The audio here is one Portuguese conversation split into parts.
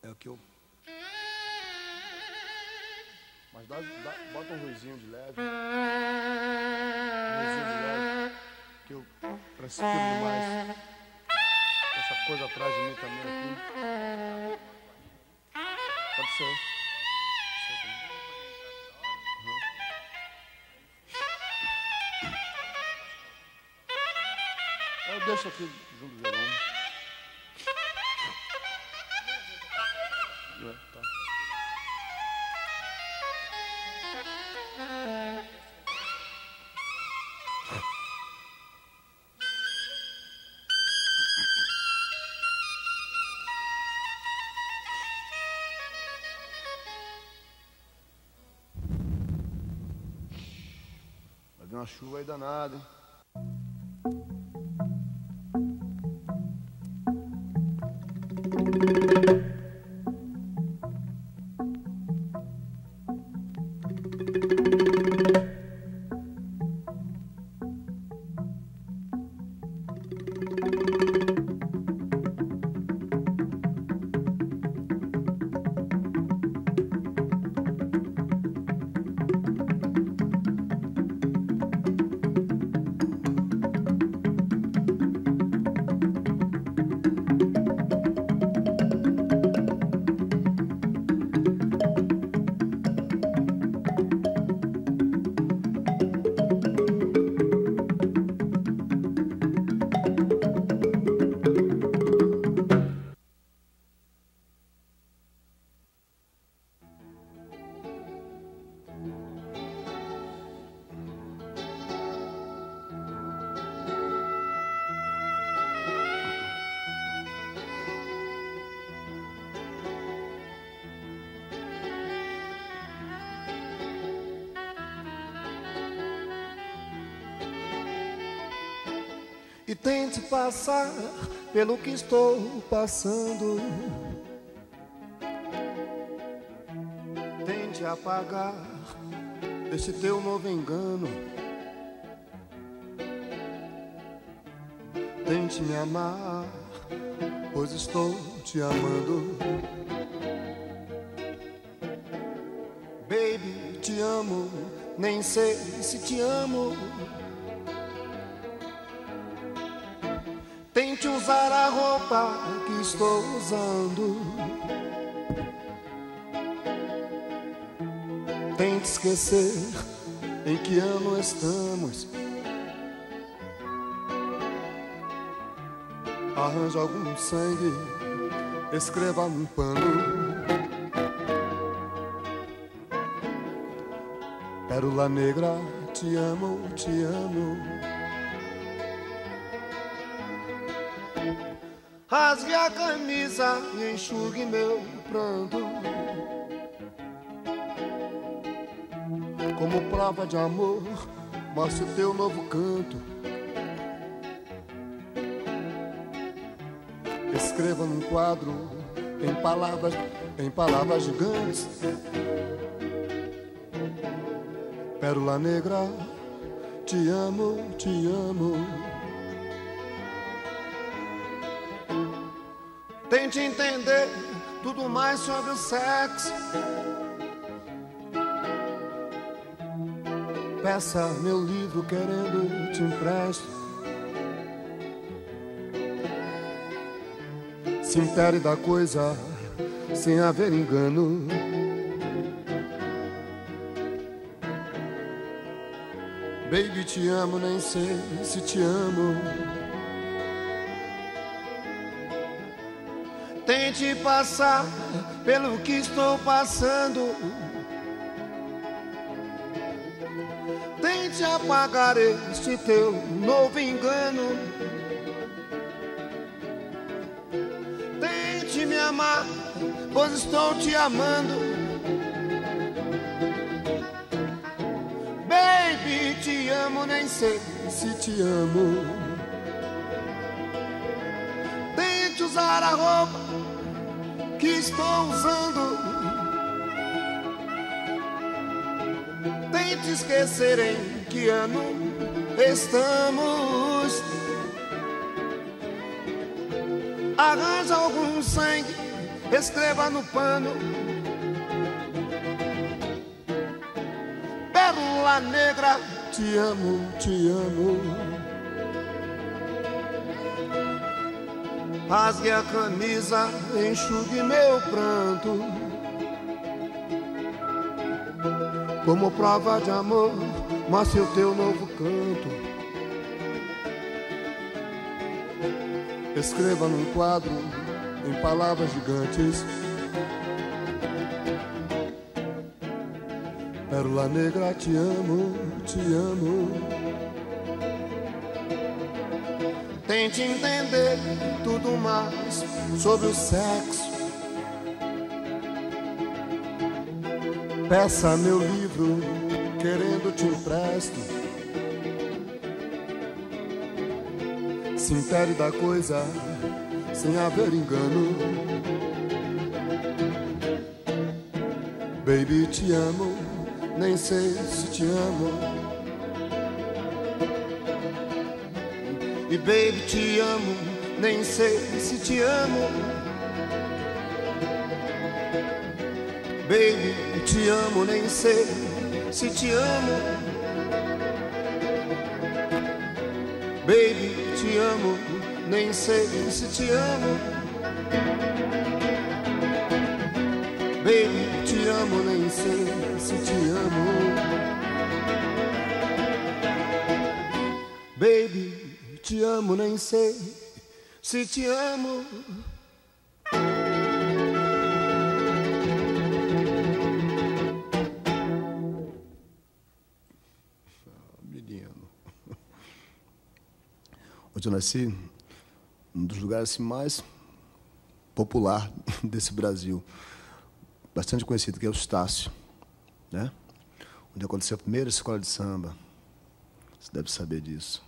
É o que eu... Mas bota um ruizinho de leve. Um ruizinho de leve. Que eu transpiro demais. Essa coisa atrás de mim também aqui. Pode ser. Eu deixo aqui junto do violão. Tá. Vai vir uma chuva aí danada, hein? E tente passar pelo que estou passando. Tente apagar esse teu novo engano. Tente me amar, pois estou te amando. Baby, te amo, nem sei se te amo. Tente usar a roupa que estou usando. Tente esquecer em que ano estamos. Arranja algum sangue, escreva num pano. Pérola negra, te amo, te amo. Rasgue a camisa e enxugue meu pranto. Como prova de amor, mostre o teu novo canto. Escreva num quadro em palavras gigantes. Pérola negra, te amo, te amo. Tente entender tudo mais sobre o sexo. Peça meu livro querendo te empresto. Se impere da coisa sem haver engano. Baby, te amo, nem sei se te amo. Tente passar pelo que estou passando. Tente apagar este teu novo engano. Tente me amar, pois estou te amando. Baby, te amo, nem sei se te amo. Tente usar a roupa que estou usando. Tente esquecer em que ano estamos. Arranja algum sangue, escreva no pano. Pérola negra, te amo, te amo. Rasgue a camisa, enxugue meu pranto. Como prova de amor, mostre o teu novo canto. Escreva num quadro, em palavras gigantes. Pérola negra, te amo, te amo. Tente entender tudo mais sobre o sexo. Peça meu livro, querendo te empresto. Se intere da coisa, sem haver engano. Baby, te amo, nem sei se te amo. E baby, te amo, nem sei se te amo. Baby, te amo, nem sei se te amo. Baby, te amo, nem sei se te amo. Baby, te amo, nem sei se te amo. Baby, te amo, nem sei se te amo. Onde eu nasci, um dos lugares assim, mais popular desse Brasil, bastante conhecido, que é o Estácio, né? Onde aconteceu a primeira escola de samba. Você deve saber disso.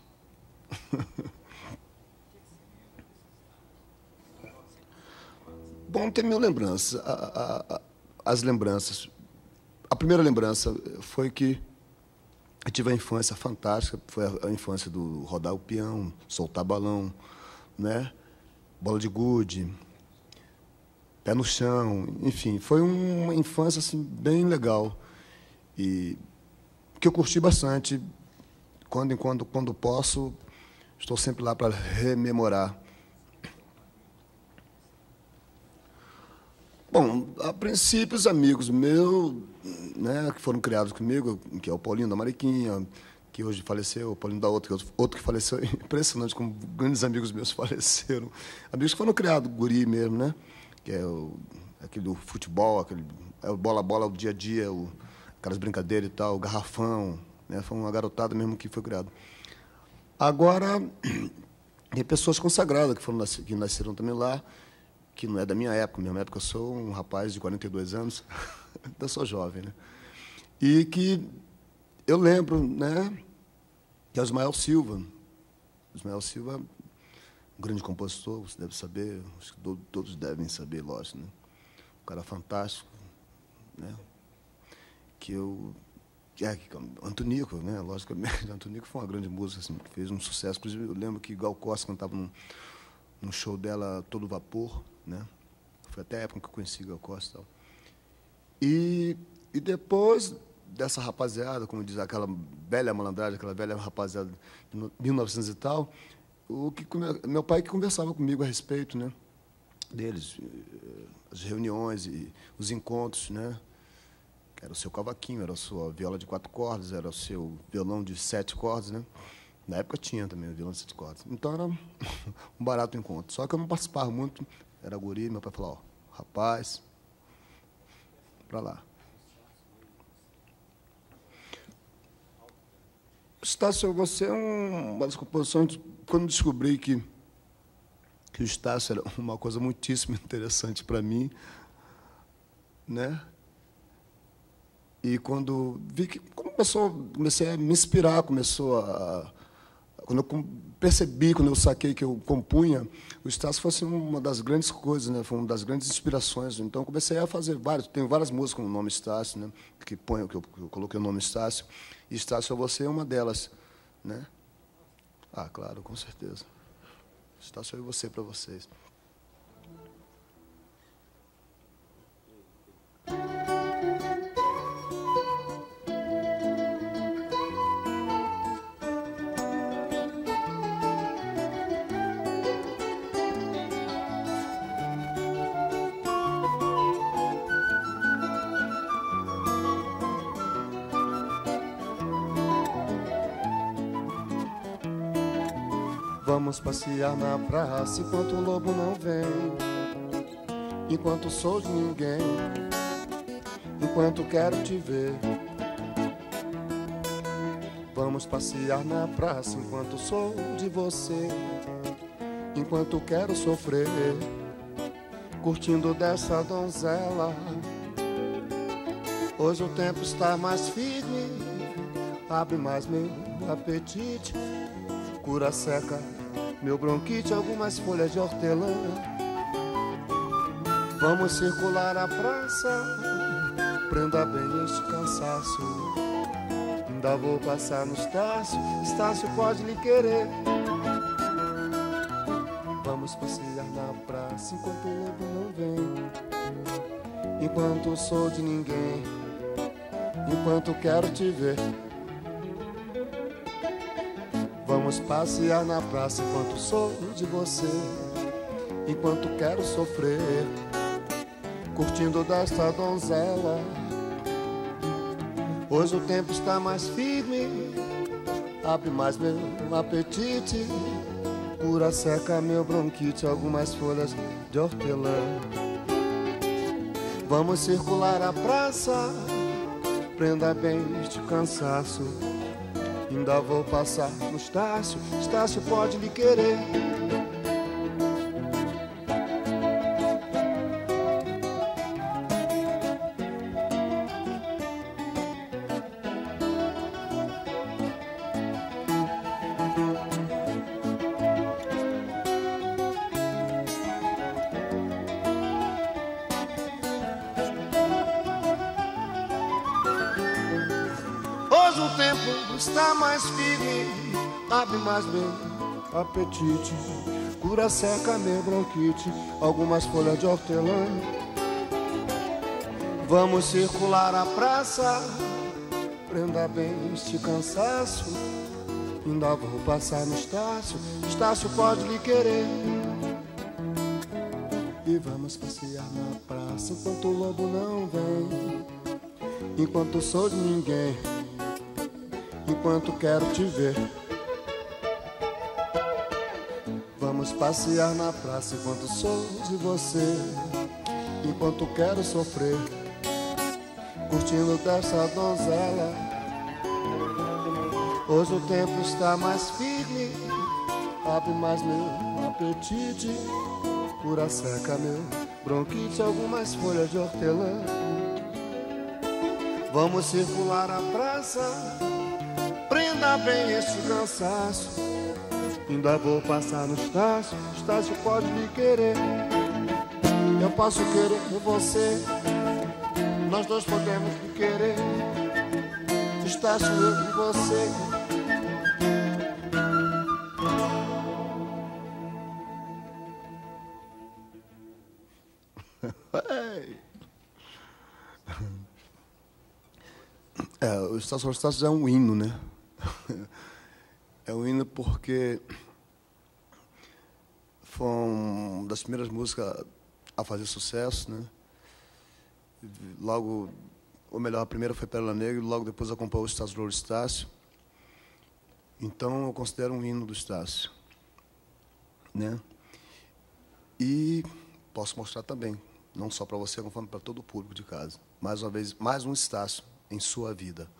Bom, tem mil lembranças. As lembranças. A primeira lembrança foi que eu tive a infância fantástica, foi a infância do rodar o peão, soltar balão, né? Bola de gude, pé no chão, enfim, foi uma infância assim bem legal e que eu curti bastante. Quando posso, estou sempre lá para rememorar. Bom, a princípio, os amigos meus, né, que foram criados comigo, que é o Paulinho da Mariquinha, que hoje faleceu, o Paulinho da outra, outro que faleceu, impressionante como grandes amigos meus faleceram. Amigos que foram criados, guri mesmo, né? Que é aquele do futebol, é o bola-bola, o dia a dia, aquelas brincadeiras e tal, o garrafão, né? Foi uma garotada mesmo que foi criada. Agora, tem pessoas consagradas que nasceram também lá, que não é da minha época. Minha época eu sou um rapaz de 42 anos, ainda sou jovem, né? E que eu lembro, né, que é o Ismael Silva. Ismael Silva, um grande compositor, você deve saber, acho que todos devem saber, lógico, né? Um cara fantástico, né? Antonico, né? Logicamente, Antonico foi uma grande música, assim, fez um sucesso. Inclusive, eu lembro que Gal Costa cantava num show dela, Todo Vapor, né? Foi até a época que eu conheci Gal Costa e tal. E depois dessa rapaziada, como diz aquela velha malandragem, aquela velha rapaziada de 1900 e tal, meu pai que conversava comigo a respeito, né, deles, as reuniões e os encontros, né? Era o seu cavaquinho, era a sua viola de 4 cordas, era o seu violão de 7 cordas, né? Na época tinha também o violão de 7 cordas. Então era um barato encontro. Só que eu não participava muito, era guri, meu pai falou, ó, rapaz, para lá. Estácio, você é uma das composições, quando descobri que o Estácio era uma coisa muitíssimo interessante para mim, né? E quando vi que comecei a me inspirar, quando eu percebi, quando eu saquei que eu compunha, o Estácio foi assim, uma das grandes coisas, né? Foi uma das grandes inspirações. Então, comecei a fazer tenho várias músicas com o nome Estácio, né? Que eu coloquei o nome Estácio. E Estácio, você é uma delas, né? Ah, claro, com certeza. Estácio e você para vocês. Vamos passear na praça enquanto o lobo não vem, enquanto sou de ninguém, enquanto quero te ver. Vamos passear na praça enquanto sou de você, enquanto quero sofrer, curtindo dessa donzela. Hoje o tempo está mais firme, abre mais meu apetite, cura seca meu bronquite, algumas folhas de hortelã. Vamos circular a praça, prenda bem este cansaço. Ainda vou passar no Estácio, Estácio pode lhe querer. Vamos passear na praça enquanto o lobo não vem, enquanto sou de ninguém, enquanto quero te ver. Vamos passear na praça enquanto sou de você, enquanto quero sofrer, curtindo desta donzela. Hoje o tempo está mais firme, abre mais meu apetite, cura seca meu bronquite, algumas folhas de hortelã. Vamos circular a praça, prenda bem este cansaço. Ainda vou passar no Estácio, Estácio pode lhe querer. Hoje o tempo está mais firme, abre mais meu apetite, cura seca meu bronquite, algumas folhas de hortelã. Vamos circular a praça, prenda bem este cansaço. Ainda vou passar no Estácio, Estácio pode lhe querer. E vamos passear na praça enquanto o lobo não vem, enquanto sou de ninguém, enquanto quero te ver. Vamos passear na praça enquanto sou de você, enquanto quero sofrer, curtindo dessa donzela. Hoje o tempo está mais firme, abre mais meu apetite, cura seca meu bronquite, algumas folhas de hortelã. Vamos circular a praça, prenda bem este cansaço. Ainda vou passar no Estácio, Estácio pode me querer. Eu posso querer você, nós dois podemos me querer. Estácio, eu e você. O Estácio Eustáquio é um hino, né? É um hino porque foi uma das primeiras músicas a fazer sucesso, né? Logo, ou melhor, a primeira foi Pérola Negra e logo depois acompanhou o Estácio Louro Estácio. Então, eu considero um hino do Estácio, né? E posso mostrar também, não só para você, como para todo o público de casa. Mais uma vez, mais um Estácio em sua vida.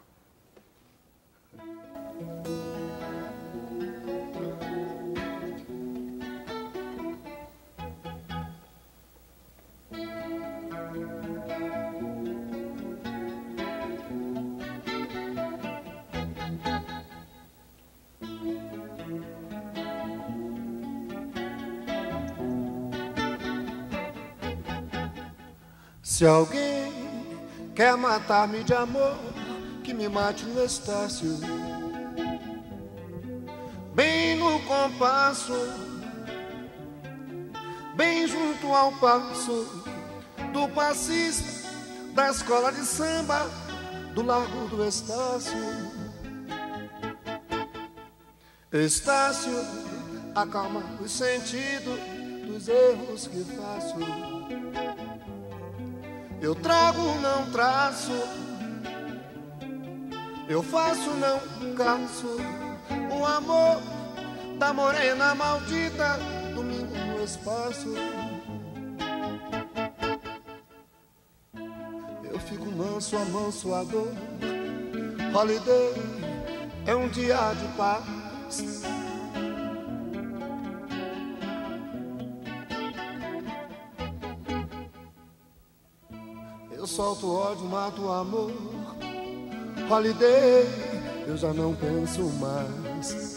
Se alguém quer matar-me de amor, que me mate no Estácio, bem no compasso, bem junto ao passo do passista da escola de samba do Largo do Estácio. Estácio, acalma o sentido dos erros que faço. Eu trago, não traço, eu faço, não caço. O amor da morena maldita, domingo no espaço. Eu fico manso, amansoador. Holiday é um dia de paz. Eu solto ódio, mato amor. Holiday, eu já não penso mais.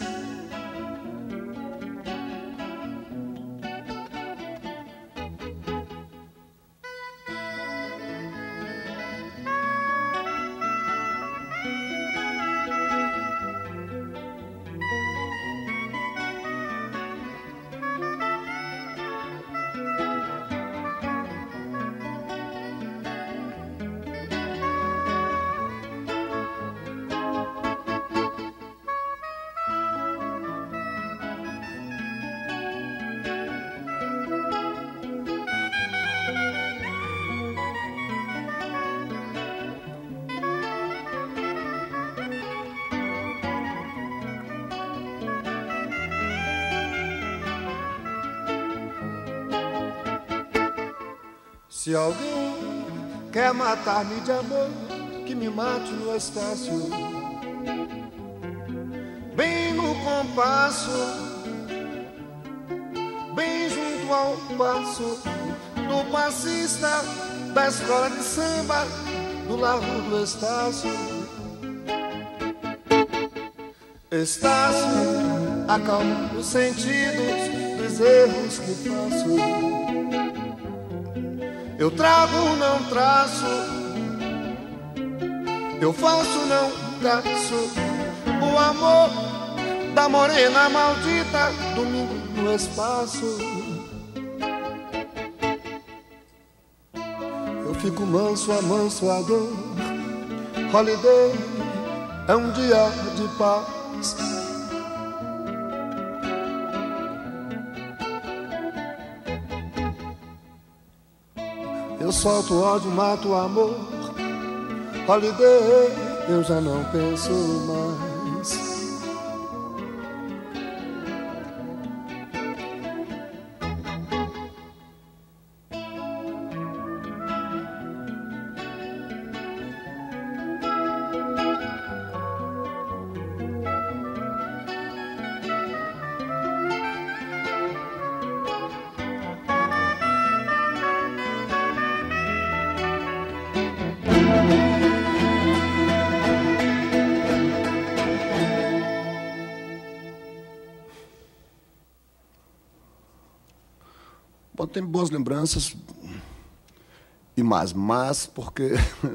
Se alguém quer matar-me de amor, que me mate no Estácio, bem no compasso, bem junto ao passo do passista da escola de samba do Largo do Estácio. Estácio, acalma os sentidos dos erros que faço. Eu trago, não traço. Eu faço, não traço. O amor da morena maldita, domingo no espaço. Eu fico manso, amansoador. Holiday é um dia de paz. Eu solto ódio, mato amor. Holiday, eu já não penso mais. Bom, tem boas lembranças e mas porque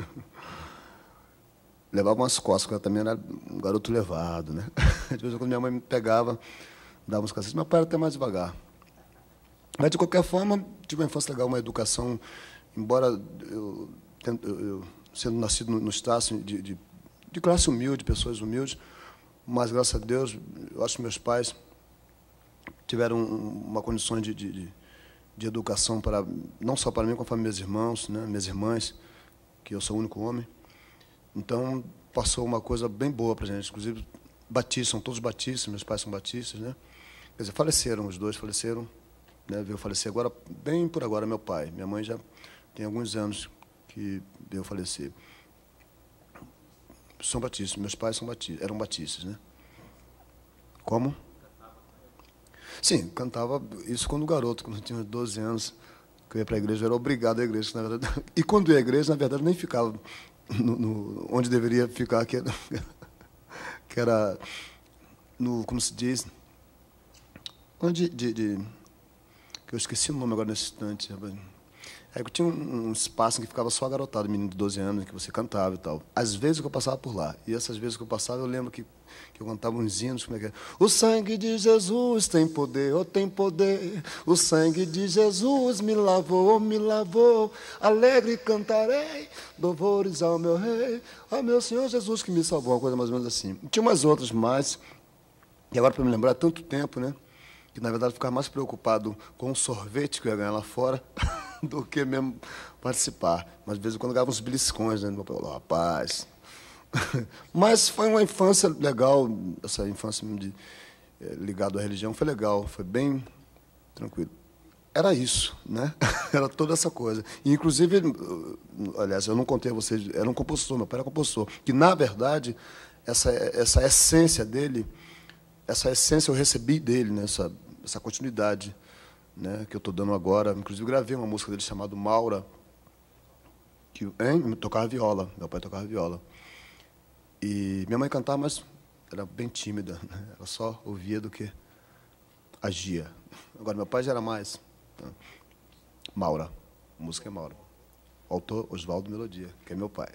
levava umas costas, porque eu também era um garoto levado, né? De vez em quando minha mãe me pegava, dava uns cacetes, meu pai era até mais devagar. Mas, de qualquer forma, tive uma infância legal, uma educação, embora eu sendo nascido no Estácio, de classe humilde, pessoas humildes, mas, graças a Deus, eu acho que meus pais tiveram uma condição de educação, para não só para mim, como para meus irmãos, né, minhas irmãs, que eu sou o único homem. Então, passou uma coisa bem boa para a gente. Inclusive, batistas, são todos batistas, meus pais são batistas, né? Quer dizer, faleceram, os dois faleceram, né? Veio falecer agora, bem por agora, meu pai. Minha mãe já tem alguns anos que veio falecer. São batistas, meus pais eram batistas, né? Como? Sim, cantava isso quando garoto, quando eu tinha 12 anos, que eu ia para a igreja, eu era obrigado à igreja, na verdade. E quando ia à igreja, na verdade, nem ficava onde deveria ficar, que era no, como se diz, onde que eu esqueci o nome agora nesse instante. Aí eu tinha um espaço em que ficava só a garotada, menino de 12 anos, que você cantava e tal. Às vezes que eu passava por lá, e essas vezes que eu passava, eu lembro que eu cantava uns hinos, como é que é? O sangue de Jesus tem poder, oh, tem poder. O sangue de Jesus me lavou, alegre cantarei, louvores ao meu rei, ao meu Senhor Jesus que me salvou, uma coisa mais ou menos assim. Tinha umas outras mais, e agora para me lembrar, há tanto tempo, né? Que na verdade eu ficava mais preocupado com o sorvete que eu ia ganhar lá fora do que mesmo participar. Mas de vez em quando eu ganhava uns beliscões, né? Rapaz. Mas foi uma infância legal, essa infância ligado à religião, foi legal, foi bem tranquilo. Era isso, né? Era toda essa coisa. E, inclusive, aliás, eu não contei a vocês, era um compositor, meu pai era compositor, que, na verdade, essa essência dele, essa essência eu recebi dele, né? Essa continuidade, né? Que eu estou dando agora. Inclusive, gravei uma música dele chamada Maura, que tocava viola, meu pai tocava viola. E minha mãe cantava, mas era bem tímida, né? Ela só ouvia do que agia. Agora, meu pai já era mais... Maura, a música é Maura. O autor, Oswaldo Melodia, que é meu pai.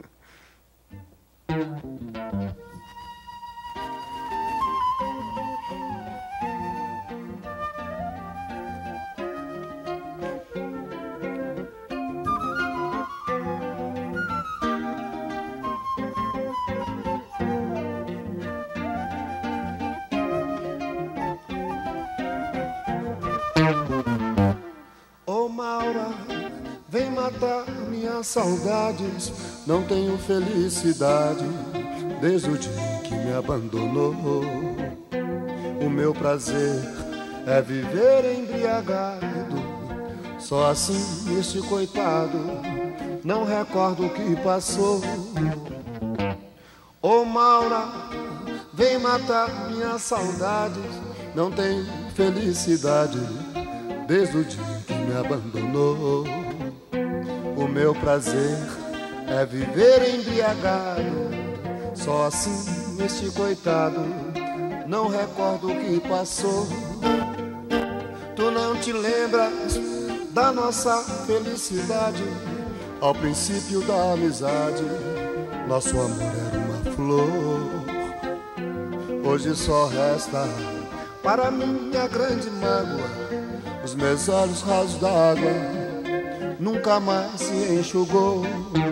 Vem matar minhas saudades, não tenho felicidade desde o dia que me abandonou. O meu prazer é viver embriagado, só assim este coitado não recordo o que passou. Ô Maura, vem matar minhas saudades, não tenho felicidade desde o dia que me abandonou. O meu prazer é viver embriagado, só assim este coitado não recordo o que passou. Tu não te lembras da nossa felicidade, ao princípio da amizade, nosso amor era uma flor. Hoje só resta para minha grande mágoa os meus olhos rasos d'água, nunca mais se enxugou.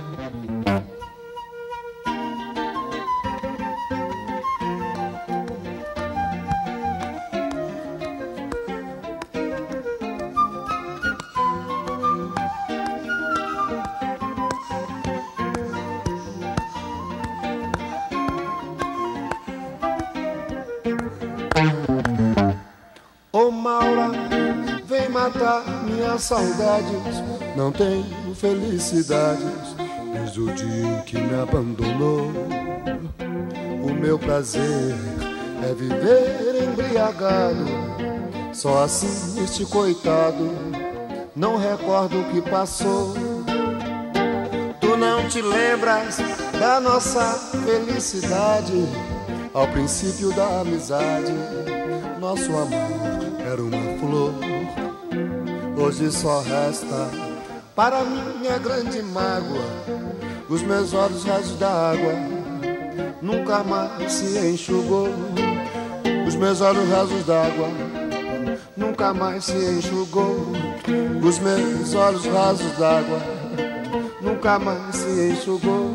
Ô Maura, vem matar minhas saudades, não tenho felicidades desde o dia em que me abandonou. O meu prazer é viver embriagado, só assim este coitado não recordo o que passou. Tu não te lembras da nossa felicidade, ao princípio da amizade, nosso amor era uma flor. Hoje só resta para minha grande mágoa os meus olhos rasos d'água, nunca mais se enxugou. Os meus olhos rasos d'água, nunca mais se enxugou. Os meus olhos rasos d'água, nunca mais se enxugou.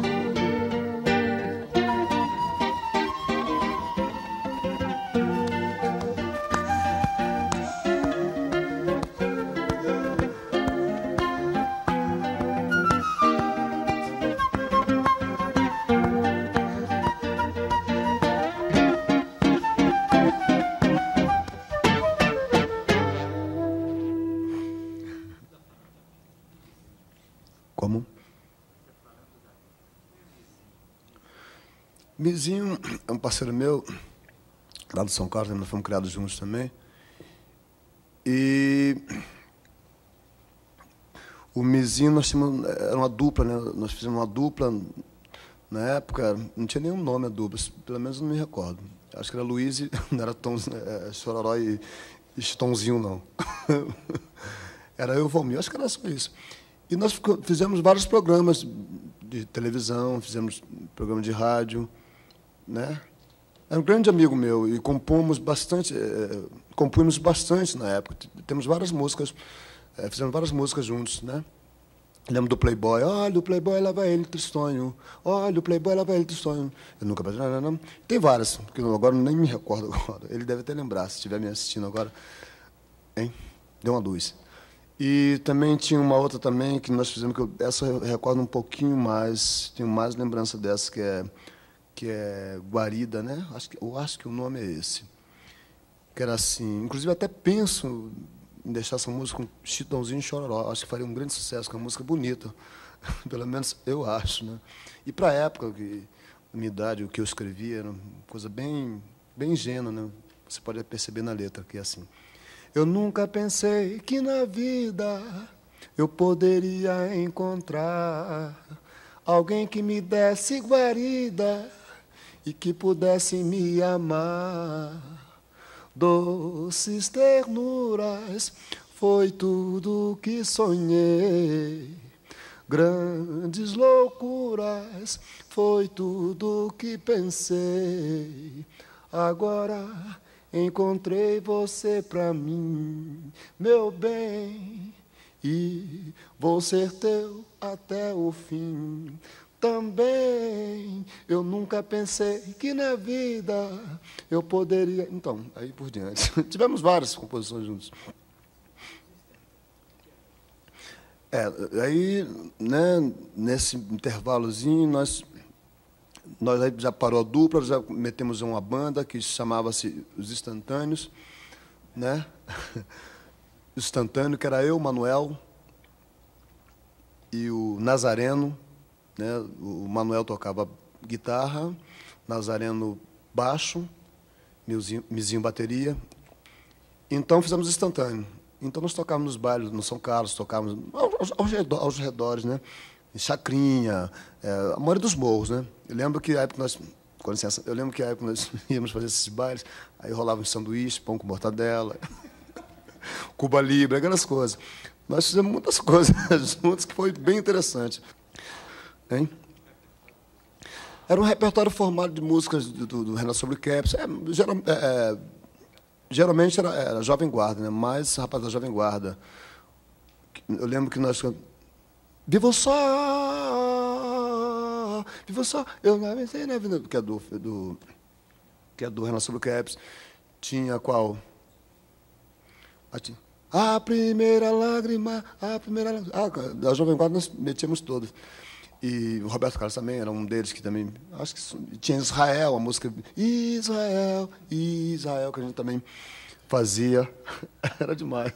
Como? Mizinho é um parceiro meu, lá do São Carlos, nós fomos criados juntos também. E o Mizinho, nós tínhamos, era uma dupla, né? Nós fizemos uma dupla, na época, não tinha nenhum nome a dupla, pelo menos não me recordo. Acho que era Luiz, não era Tom, Chororó e Chitãozinho, não. Era eu e o Valmir, acho que era só isso. E nós fizemos vários programas de televisão, fizemos programa de rádio, né? Era um grande amigo meu e compomos bastante, compunhamos bastante na época. Temos várias músicas, fizemos várias músicas juntos, né? Lembro do Playboy, olha o Playboy, lá vai ele, tristonho. Olha o Playboy, lá vai ele, tristonho. Eu nunca... Tem várias, que agora nem me recordo agora. Ele deve até lembrar, se estiver me assistindo agora. Hein? Deu uma luz. E também tinha uma outra também que nós fizemos, essa eu recordo um pouquinho mais, tenho mais lembrança dessa, que é Guarida, né? Eu acho que o nome é esse. que era assim. Inclusive, até penso em deixar essa música com Chitãozinho e Chororó. Acho que faria um grande sucesso, que é uma música bonita. Pelo menos eu acho, né? E para a época, na minha idade, o que eu escrevia era uma coisa bem, bem ingênua, né? Você pode perceber na letra que é assim. Eu nunca pensei que na vida eu poderia encontrar alguém que me desse guarida e que pudesse me amar. Doces ternuras foi tudo que sonhei. Grandes loucuras foi tudo que pensei. Agora encontrei você pra mim, meu bem, e vou ser teu até o fim. Também eu nunca pensei que na vida eu poderia... Então, aí por diante. Tivemos várias composições juntos. Aí, né, nesse intervalozinho, nós aí já parou a dupla, já metemos uma banda que chamava-se Os Instantâneos, né? O Instantâneo, que era eu, Manuel, e o Nazareno, né? O Manuel tocava guitarra, Nazareno baixo, Mizinho bateria. Então fizemos Instantâneo. Então nós tocávamos nos bailes no São Carlos, tocávamos aos redores, né? Em Chacrinha, a maioria dos morros, né? Eu lembro que a época nós, com licença, nós íamos fazer esses bailes, aí rolava um sanduíche, pão com mortadela, Cuba Libre, aquelas coisas. Nós fizemos muitas coisas juntos que foi bem interessante. Hein? Era um repertório formado de músicas do Renan Sobrecaps. Geralmente era Jovem Guarda, né? Mais rapaz da Jovem Guarda. Eu lembro que nós... Viva o sol, eu não pensei na vida, que é do Renan Sobrecaps. Tinha qual? A primeira lágrima, da Jovem Guarda nós metíamos todos. E o Roberto Carlos também era um deles que também... Acho que tinha Israel, a música Israel, Israel, que a gente também fazia. Era demais.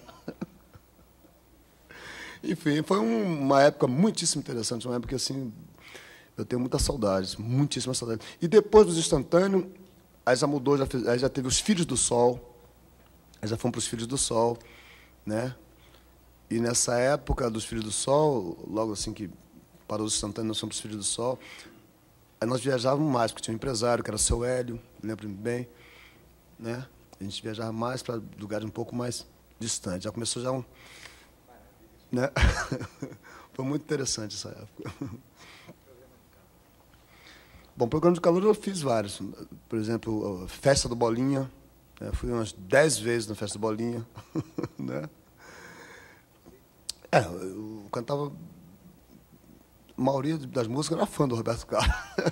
Enfim, foi uma época muitíssimo interessante, uma época que, assim, eu tenho muitas saudades, muitíssimas saudades. E depois dos Instantâneos, aí já mudou, aí já teve os Filhos do Sol, aí já fomos para os Filhos do Sol, né? E nessa época dos Filhos do Sol, logo assim que parou os Instantâneos, nós fomos para os Filhos do Sol, aí nós viajávamos mais, porque tinha um empresário, que era o Seu Hélio, lembro-me bem, né? A gente viajava mais para lugares um pouco mais distantes. Já começou já né? Foi muito interessante essa época. Bom, programa de calor eu fiz vários. Por exemplo, a Festa do Bolinha. Né? Fui umas 10 vezes na Festa do Bolinha. Né? Eu cantava... A maioria das músicas era fã do Roberto Carlos.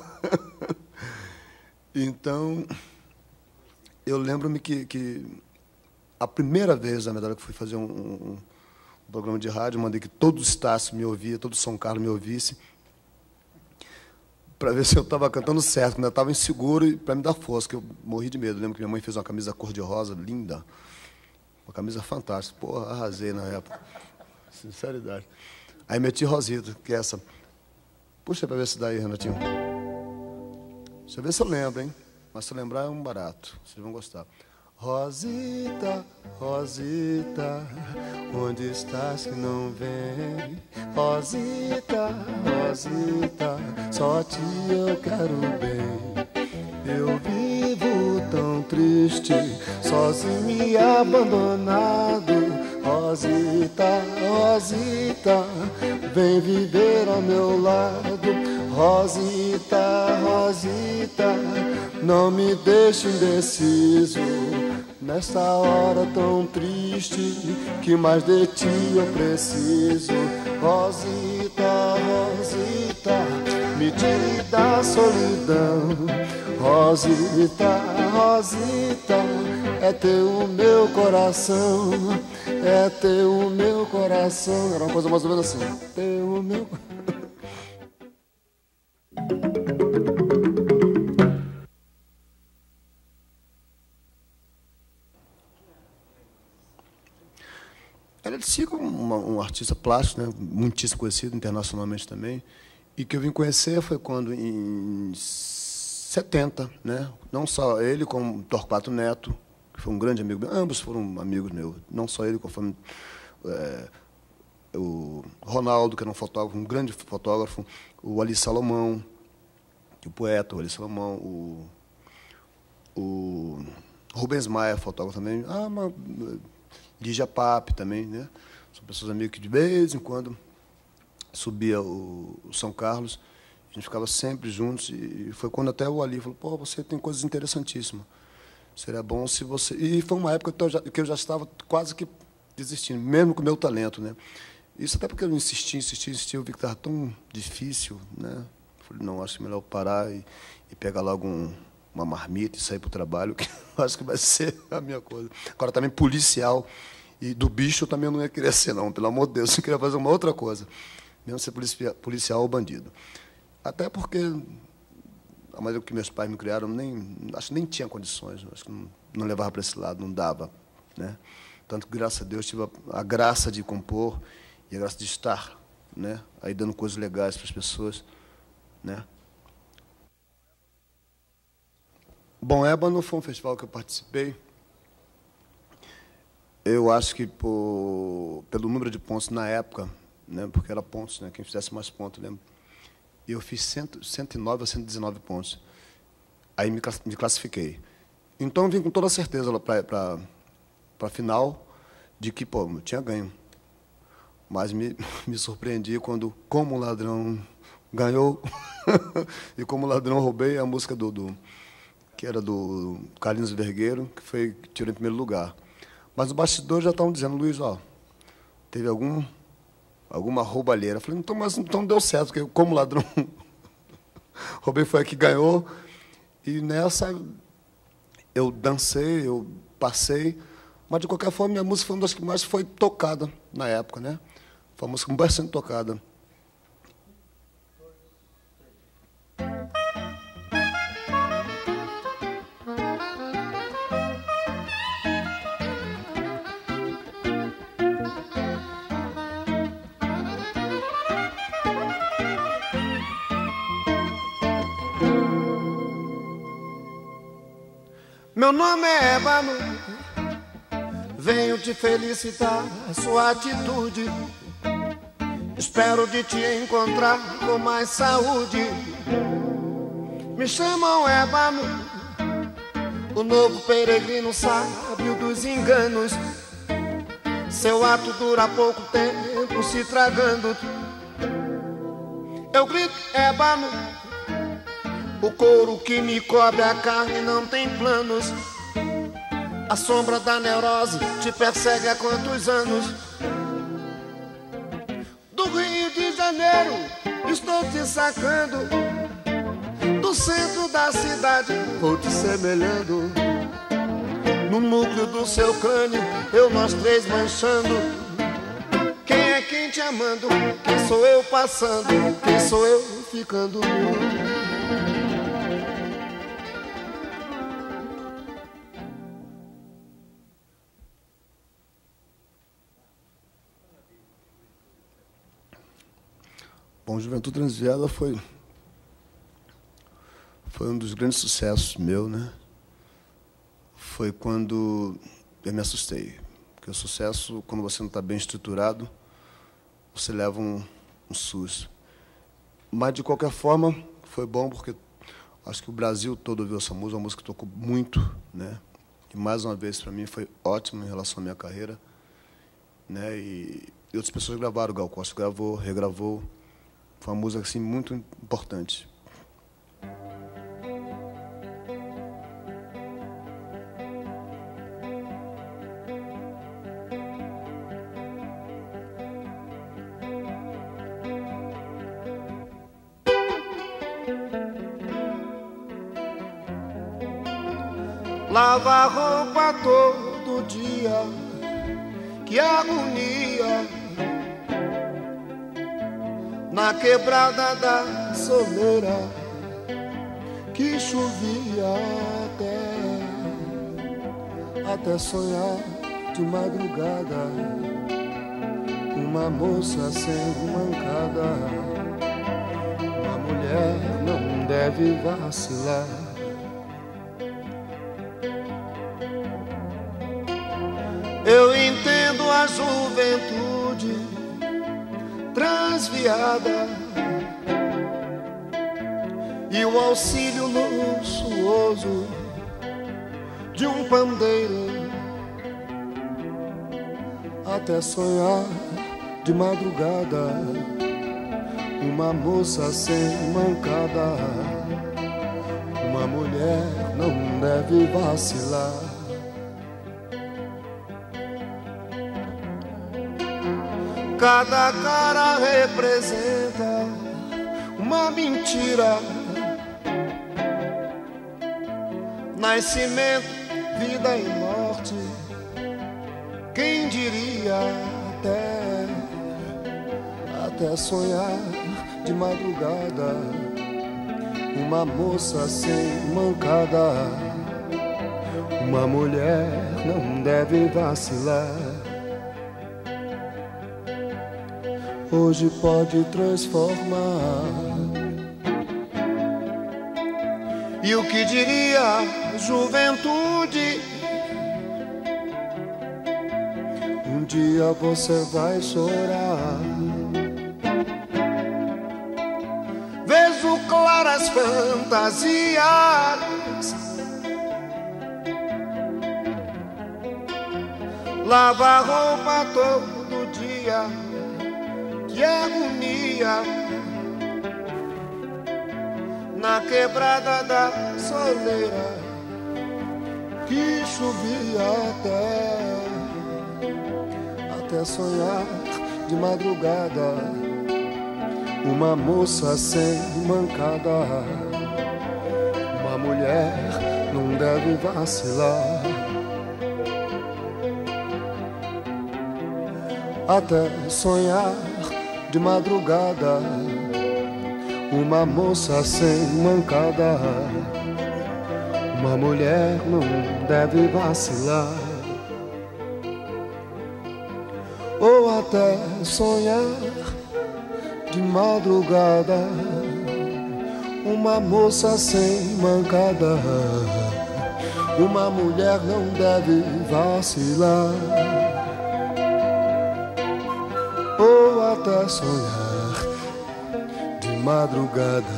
Então, eu lembro-me que a primeira vez, na verdade, que fui fazer um programa de rádio, mandei que todo o Estácio me ouvia, todo o São Carlos me ouvisse, para ver se eu estava cantando certo, ainda estava inseguro e para me dar força, que eu morri de medo. Eu lembro que minha mãe fez uma camisa cor-de-rosa, linda, uma camisa fantástica. Porra, arrasei na época. Sinceridade. Aí meti Rosita, que é essa. Puxa para ver se dá aí, Renatinho. Deixa eu ver se eu lembro, hein? Mas se eu lembrar é um barato, vocês vão gostar. Rosita, Rosita, onde estás que não vem? Rosita, Rosita, só ti eu quero bem. Eu vivo tão triste, sozinho e abandonado. Rosita, Rosita, vem viver ao meu lado. Rosita, Rosita, não me deixe indeciso nesta hora tão triste, que mais de ti eu preciso. Rosita, Rosita, me tire da solidão. Rosita, Rosita, é teu o meu coração, é teu o meu coração. Era uma coisa mais ou menos assim. Teu o meu um artista plástico, né, muitíssimo conhecido internacionalmente também, e que eu vim conhecer foi quando, em 70, né, não só ele, como Torquato Neto, que foi um grande amigo meu, ambos foram amigos meus, não só ele, como o Ronaldo, que era um fotógrafo, um grande fotógrafo, o Ali Salomão, o poeta, o Ali Salomão, o Rubens Maia, fotógrafo também, Lígia Pape também, né? São pessoas amigas que de vez em quando subia o São Carlos, a gente ficava sempre juntos, e foi quando até o Ali falou, pô, você tem coisas interessantíssimas, seria bom se você... E foi uma época que eu já estava quase que desistindo, mesmo com o meu talento, né? Isso até porque eu insisti, eu vi que estava tão difícil, né? Falei, não, acho melhor parar e pegar logo uma marmita e sair para o trabalho, que eu acho que vai ser a minha coisa. Agora, também policial, e do bicho eu também não ia querer ser, não, pelo amor de Deus, eu queria fazer uma outra coisa, mesmo ser policial ou bandido. Até porque a maneira que meus pais me criaram, acho que nem tinha condições, acho que não levava para esse lado, não dava, né? Tanto que, graças a Deus, tive a graça de compor e a graça de estar, né, aí dando coisas legais para as pessoas, né? Bom Ébano foi um festival que eu participei. Eu acho que pelo número de pontos na época, né, porque era pontos, né, quem fizesse mais pontos, lembro. Eu fiz 109 a 119 pontos. Aí me classifiquei. Então eu vim com toda a certeza para a final de que eu tinha ganho. Mas me surpreendi quando, como ladrão, ganhou e como ladrão roubei a música que era do Carlinhos Vergueiro, que tirou em primeiro lugar. Mas os bastidores já estavam dizendo, Luiz, ó, teve alguma roubalheira. Eu falei, então deu certo, porque como ladrão roubei, foi a que ganhou. E nessa eu dancei, eu passei, mas de qualquer forma minha música foi uma das que mais foi tocada na época, né? Foi uma música bastante tocada. Meu nome é Ébano, venho te felicitar a sua atitude. Espero de te encontrar com mais saúde. Me chamam Ébano, o novo peregrino sábio dos enganos. Seu ato dura pouco tempo se tragando. Eu grito Ébano, o couro que me cobre a carne não tem planos. A sombra da neurose te persegue há quantos anos? Do Rio de Janeiro estou te sacando, do centro da cidade vou te semelhando. No núcleo do seu crânio eu nós três manchando. Quem é quem te amando? Quem sou eu passando? Quem sou eu ficando? Bom, Juventude Transviada foi um dos grandes sucessos meu, né? Foi quando eu me assustei. Porque o sucesso, quando você não está bem estruturado, você leva um susto. Mas, de qualquer forma, foi bom, porque acho que o Brasil todo ouviu essa música, uma música que tocou muito, né? E, mais uma vez, para mim, foi ótimo em relação à minha carreira, né? E outras pessoas gravaram, o Gal Costa gravou, regravou. Foi uma música assim, muito importante. Lava a roupa todo dia, que agonia. Na quebrada da soleira, que chovia até sonhar de madrugada. uma moça sem mancada. Uma mulher não deve vacilar. Eu entendo a juventude transviada e o auxílio luxuoso de um pandeiro, até sonhar de madrugada. Uma moça sem mancada, uma mulher não deve vacilar. Cada cara representa uma mentira. Nascimento, vida e morte, quem diria até sonhar de madrugada. Uma moça sem mancada, uma mulher não deve vacilar. Hoje pode transformar. E o que diria juventude? Um dia você vai chorar. Vejo claras fantasias, lava roupa todo dia, que agonia. Na quebrada da soleira, que chovia até sonhar de madrugada. Uma moça sem mancada, uma mulher não deve vacilar. Até sonhar de madrugada. Uma moça sem mancada, uma mulher não deve vacilar. Ou até sonhar de madrugada. Uma moça sem mancada, uma mulher não deve vacilar. Ou até sonhar madrugada,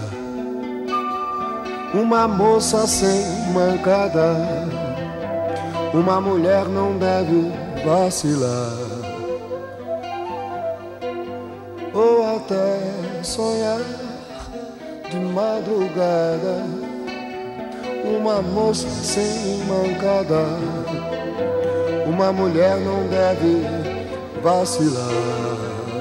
uma moça sem mancada, uma mulher não deve vacilar. Ou até sonhar de madrugada, uma moça sem mancada, uma mulher não deve vacilar.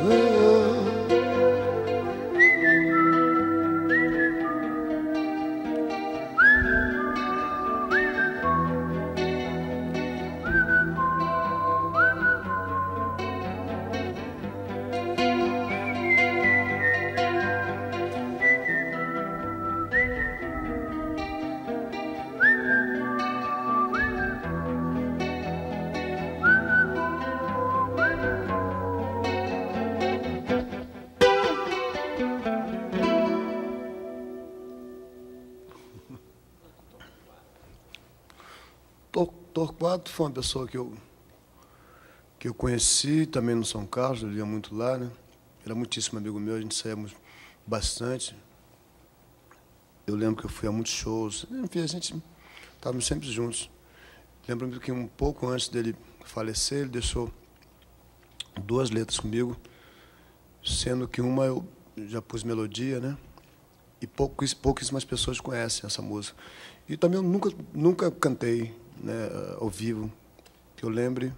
Torquato foi uma pessoa que eu conheci também no São Carlos, eu ia muito lá, né? Era muitíssimo amigo meu, a gente saíamos bastante. Eu lembro que eu fui a muitos shows, enfim, a gente estávamos sempre juntos. Lembro-me que um pouco antes dele falecer, ele deixou 2 letras comigo, sendo que uma eu já pus melodia, né? E pouquíssimas pessoas conhecem essa música. E também eu nunca cantei, né, ao vivo, que eu lembre.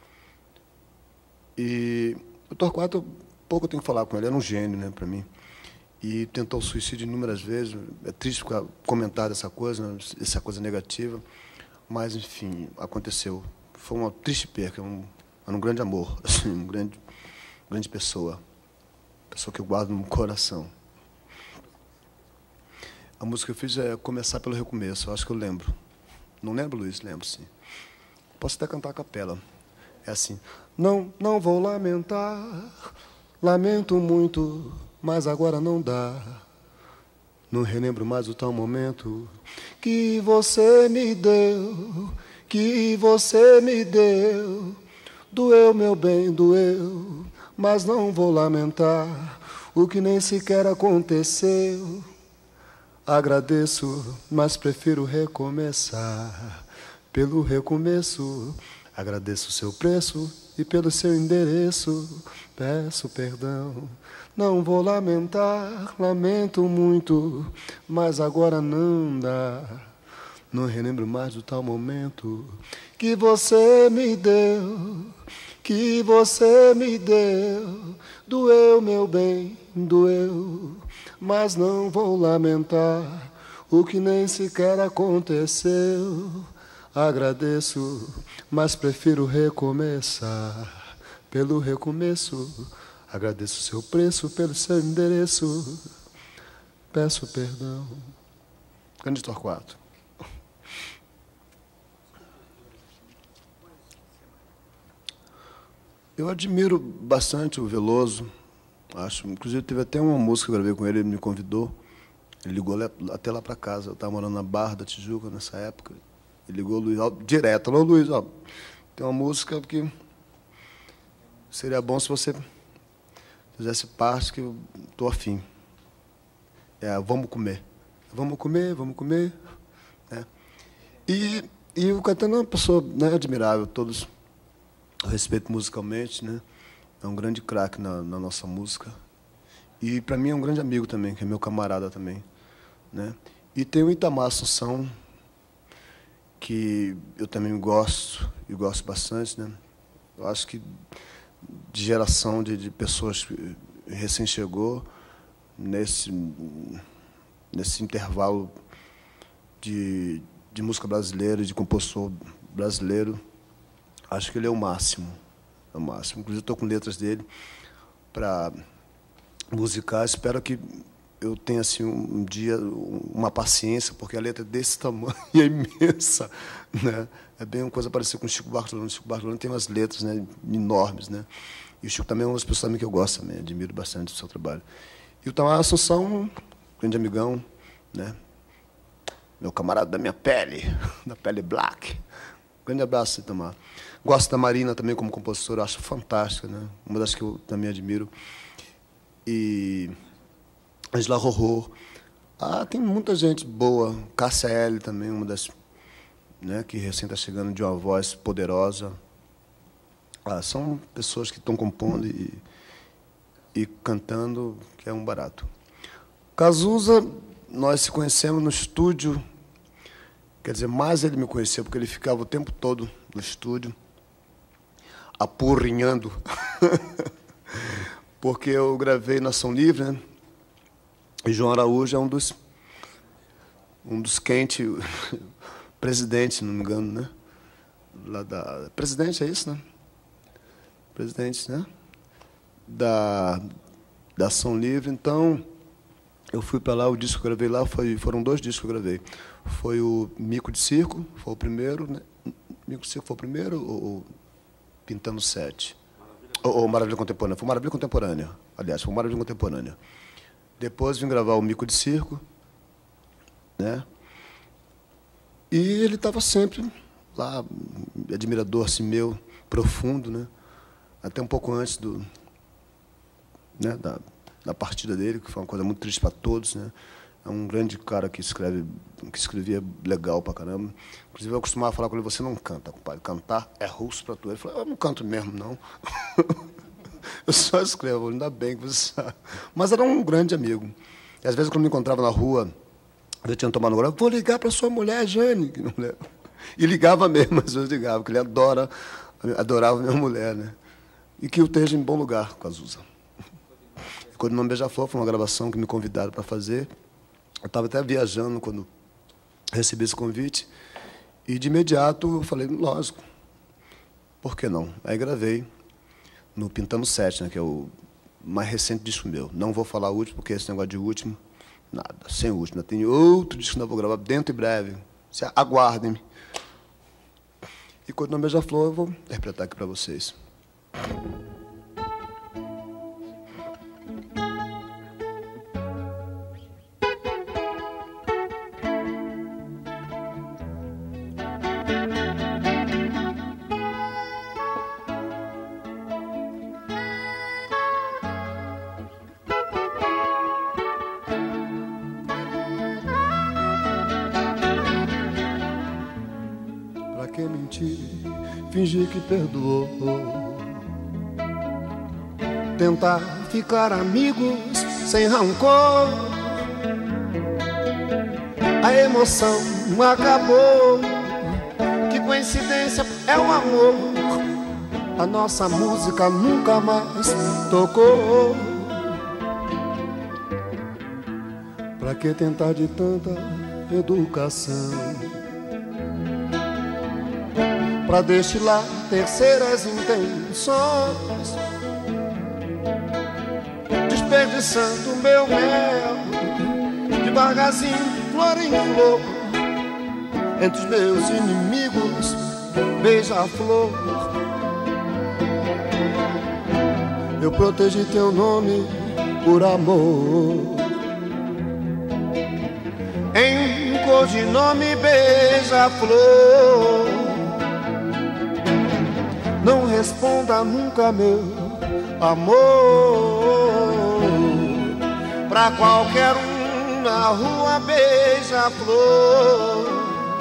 E o Torquato, pouco eu tenho que falar com ele, era um gênio, né, para mim. E tentou o suicídio inúmeras vezes. É triste ficar comentado essa coisa negativa, mas, enfim, aconteceu. Foi uma triste perca, era um grande amor, assim, grande pessoa que eu guardo no coração. A música que eu fiz é Começar pelo Recomeço, eu acho que eu lembro. Não lembro, Luiz? Lembro, sim. Posso até cantar a capela. É assim. Não vou lamentar, lamento muito, mas agora não dá. Não relembro mais o tal momento que você me deu, que você me deu. Doeu, meu bem, doeu, mas não vou lamentar o que nem sequer aconteceu. Agradeço, mas prefiro recomeçar. Pelo recomeço, agradeço o seu preço e pelo seu endereço peço perdão. Não vou lamentar, lamento muito, mas agora não dá. Não relembro mais do tal momento que você me deu, que você me deu. Doeu, meu bem, doeu, mas não vou lamentar o que nem sequer aconteceu. Agradeço, mas prefiro recomeçar. Pelo recomeço, agradeço o seu preço, pelo seu endereço, peço perdão. Grande Torquato. Eu admiro bastante o Veloso. Acho, inclusive, teve até uma música que eu gravei com ele, ele me convidou. Ele ligou até lá para casa. Eu estava morando na Barra da Tijuca nessa época. Ele ligou o Luiz direto. Alô, Luiz, ó, tem uma música que seria bom se você fizesse parte, que eu estou afim. É, vamos comer. Vamos comer, vamos comer. Né? E o Caetano é uma pessoa, né, admirável, todos eu respeito musicalmente, né? É um grande craque na nossa música. E, para mim, é um grande amigo também, que é meu camarada também. Né? E tem o Itamar Assunção, que eu também gosto, e gosto bastante. Né? Eu acho que de geração de pessoas que recém chegou, nesse intervalo de música brasileira, de compositor brasileiro, acho que ele é o máximo. É o máximo. Inclusive, estou com letras dele para musicar. Espero que eu tenha assim, um dia uma paciência, porque a letra é desse tamanho, é imensa. Né? É bem uma coisa parecida com o Chico Bartolomé. O Chico Bartolomé tem umas letras, né, enormes. Né? E o Chico também é uma das pessoas também que eu gosto, também, admiro bastante o seu trabalho. E o Itamar Assunção, grande amigão, né? Meu camarada da minha pele, da pele black. Grande abraço, Itamar. Gosto da Marina também como compositora, acho fantástica, né? Uma das que eu também admiro. E Angela Rorô. Tem muita gente boa. Cássia Eller também, uma das, né, que recém está chegando, de uma voz poderosa. São pessoas que estão compondo e cantando, que é um barato. Cazuza, nós se conhecemos no estúdio. Quer dizer, mais ele me conheceu, porque ele ficava o tempo todo no estúdio, apurrinhando. Porque eu gravei Nação Livre, né? E João Araújo é um dos quentes presidentes, não me engano, né? Lá da presidente, é isso, né? Presidente, né? Da Ação Livre. Então, eu fui para lá, o disco que eu gravei lá foram 2 discos que eu gravei. Foi o Mico de Circo, foi o primeiro, né? Mico de Circo foi o primeiro, ou Pintando 7? Ou Maravilha Contemporânea? Foi Maravilha Contemporânea, aliás, foi Maravilha Contemporânea. Depois vim gravar o Mico de Circo, né? E ele estava sempre lá, admirador assim, meu, profundo, né? Até um pouco antes né, da partida dele, que foi uma coisa muito triste para todos, né? É um grande cara que escrevia legal pra caramba. Inclusive, eu costumava falar com ele: você não canta, compadre. Cantar é russo para tu. Ele falou: eu não canto mesmo, não. Eu só escrevo, ainda bem que você sabe. Mas era um grande amigo. E, às vezes, quando me encontrava na rua, eu tinha tomado um gole, vou ligar para sua mulher, Jane. E ligava mesmo, às vezes ligava, porque ele adorava minha mulher, né? E que eu esteja em bom lugar com a Azusa. E quando o Nome Beija-Flor foi uma gravação que me convidaram para fazer, eu estava até viajando quando recebi esse convite, e de imediato eu falei: lógico, por que não? Aí gravei no Pintando 7, né, que é o mais recente disco meu. Não vou falar o último, porque esse negócio de último, nada, sem o último. Tem outro disco que eu vou gravar dentro e breve. Aguardem-me. E quando o Nome Beija-Flor, eu vou interpretar aqui para vocês. Fingir que perdoou, tentar ficar amigos sem rancor. A emoção acabou. Que coincidência é o amor. A nossa música nunca mais tocou. Pra que tentar de tanta educação? Pra destilar terceiras intenções, desperdiçando meu mel, devagarzinho, flor em flor, entre os meus inimigos, beija-flor. Eu protegi teu nome por amor, em um codinome beija-flor. Não responda nunca, meu amor, pra qualquer um na rua beija-flor.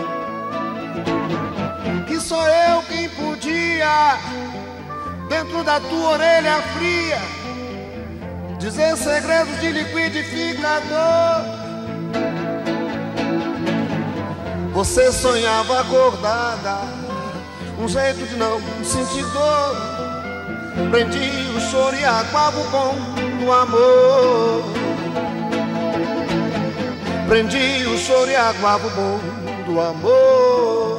Que sou eu quem podia, dentro da tua orelha fria, dizer segredos de liquidificador. Você sonhava acordada, um jeito de não sentir dor. Prendi o choro e aguava o bom do amor. Prendi o choro e aguava o bom do amor.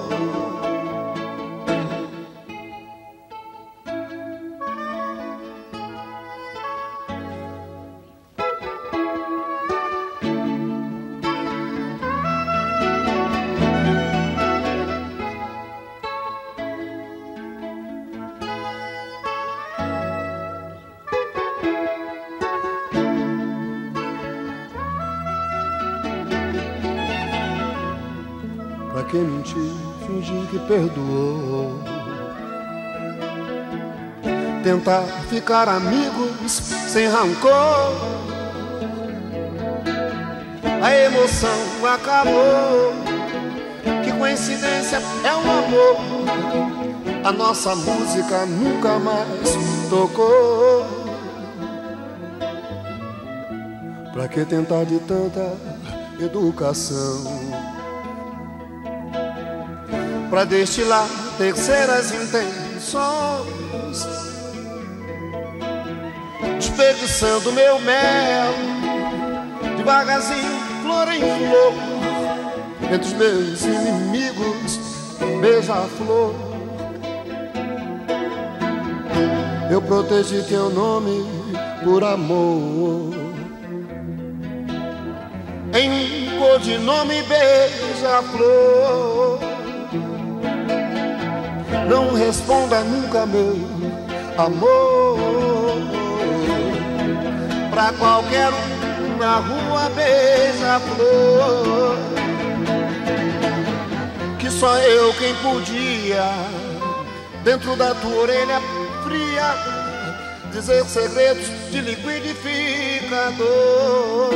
Pra que mentir, fingir que perdoou, tentar ficar amigos sem rancor. A emoção acabou. Que coincidência é o amor. A nossa música nunca mais tocou. Pra que tentar de tanta educação? Pra destilar terceiras intenções, desperdiçando meu mel, devagarzinho, flor em flor, entre os meus inimigos, beija-flor. Eu protegi teu nome por amor, em codinome beija-flor. Não responda nunca, meu amor, pra qualquer um na rua beija-flor. Que só eu quem podia, dentro da tua orelha fria, dizer segredos de liquidificador.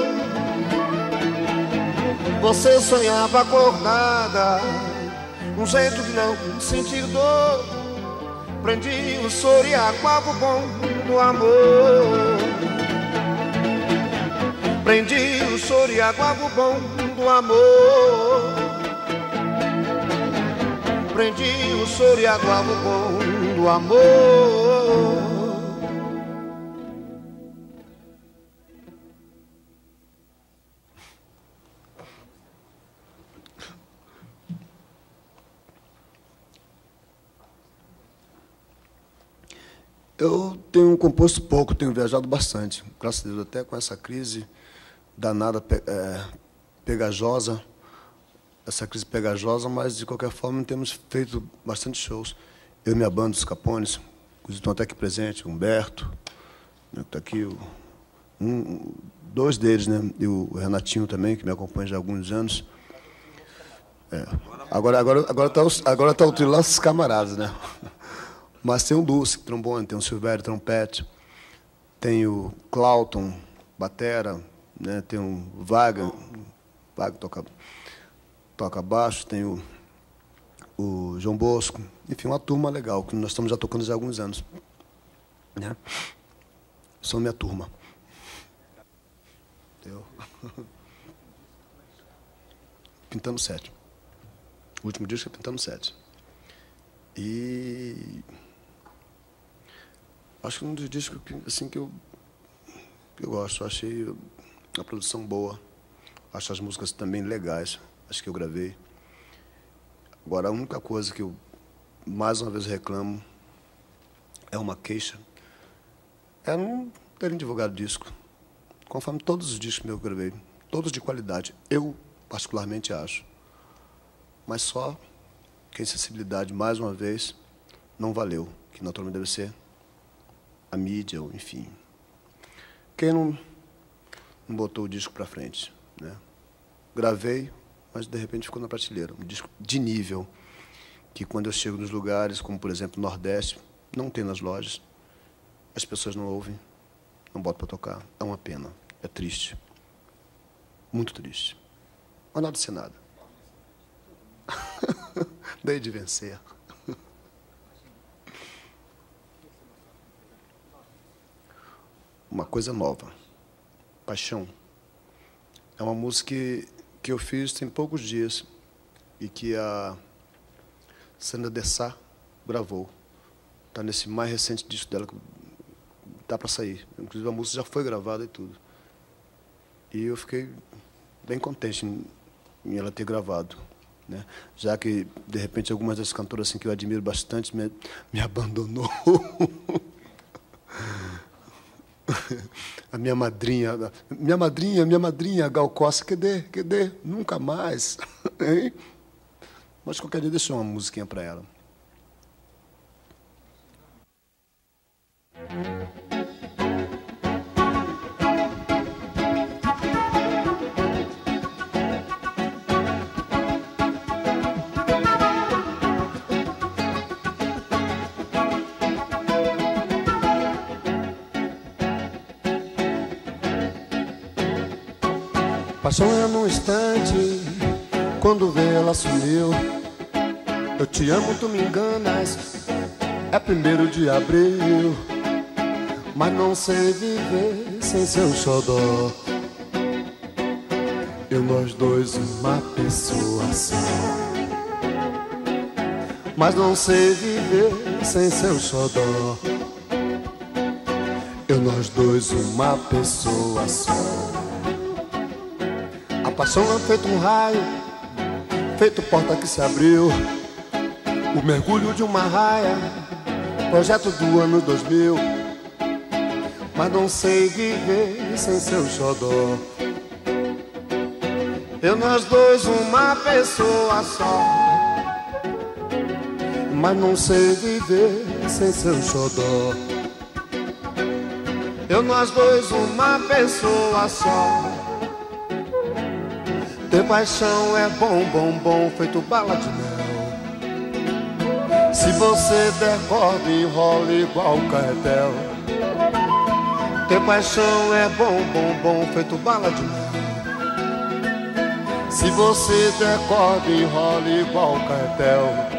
Você sonhava acordada, um jeito de não sentir dor. Prendi o soro e aguava o bom do amor. Prendi o soro e aguava o bom do amor. Prendi o soro e aguava o bom do amor. Eu tenho composto pouco, tenho viajado bastante, graças a Deus, até com essa crise danada, pegajosa, mas de qualquer forma temos feito bastante shows. Eu e minha banda, os Capones, estão até aqui presentes, o Humberto, né, que está aqui, dois deles, né, e o Renatinho também, que me acompanha já há alguns anos. Agora tá o trio lá, os camaradas, né? Mas tem o Lúcio, trombone, tem o Silvério, trompete, tem o Clauton, batera, né? Tem o Vaga toca baixo, tem o João Bosco, enfim, uma turma legal, que nós estamos já tocando já há alguns anos, né? São minha turma. Eu. Pintando 7. O último disco é Pintando 7. E acho que um dos discos assim, que eu gosto. Eu achei a produção boa. Acho as músicas também legais. Acho que eu gravei. Agora, a única coisa que eu, mais uma vez, reclamo é uma queixa. É não terem divulgado disco. Conforme todos os discos meus que eu gravei. Todos de qualidade. Eu, particularmente, acho. Mas só que a insensibilidade, mais uma vez, não valeu. Que naturalmente deve ser a mídia, ou enfim. Quem não botou o disco para frente, né? Gravei, mas de repente ficou na prateleira. Um disco de nível, que quando eu chego nos lugares, como por exemplo no Nordeste, não tem nas lojas, as pessoas não ouvem, não botam para tocar. É uma pena, é triste. Muito triste. Mas nada de ser nada. Daí de vencer. Uma coisa nova. Paixão. É uma música que eu fiz tem poucos dias e que a Sandra de Sá gravou. Está nesse mais recente disco dela, que está para sair. Inclusive a música já foi gravada e tudo. E eu fiquei bem contente em ela ter gravado, né? Já que, de repente, algumas das cantoras assim, que eu admiro bastante me abandonou. A minha madrinha, Gal Costa, cadê? Nunca mais. Hein? Mas qualquer dia deixou uma musiquinha para ela. Paixão é num instante, quando vê ela sumiu. Eu te amo, tu me enganas, é 1º de abril. Mas não sei viver sem seu xodó. Eu, nós dois, uma pessoa só. Mas não sei viver sem seu xodó. Eu, nós dois, uma pessoa só. A paixão é feito um raio, feito porta que se abriu. O mergulho de uma raia, projeto do ano 2000. Mas não sei viver sem seu xodó. Eu, nós dois, uma pessoa só. Mas não sei viver sem seu xodó. Eu, nós dois, uma pessoa só. Ter paixão é bom, feito bala de mel. Se você der corda, enrola igual carretel. Ter paixão é bom, feito bala de mel. Se você der corda, enrola igual carretel.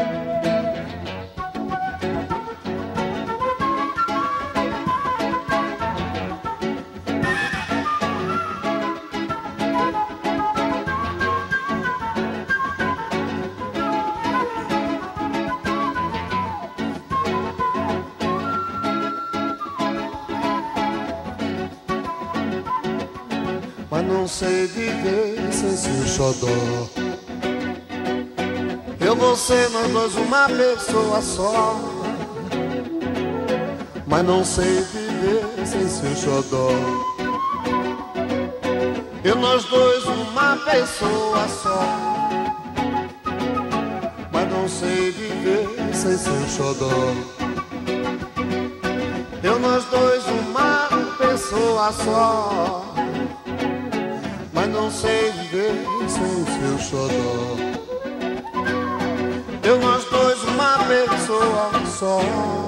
Mas não sei viver sem seu xodó. Eu, você, nós dois, uma pessoa só. Mas não sei viver sem seu xodó. Eu, nós dois, uma pessoa só. Mas não sei viver sem seu xodó. nós dois uma pessoa só, mas não sei viver sem o seu xodó. Eu nós dois uma pessoa só,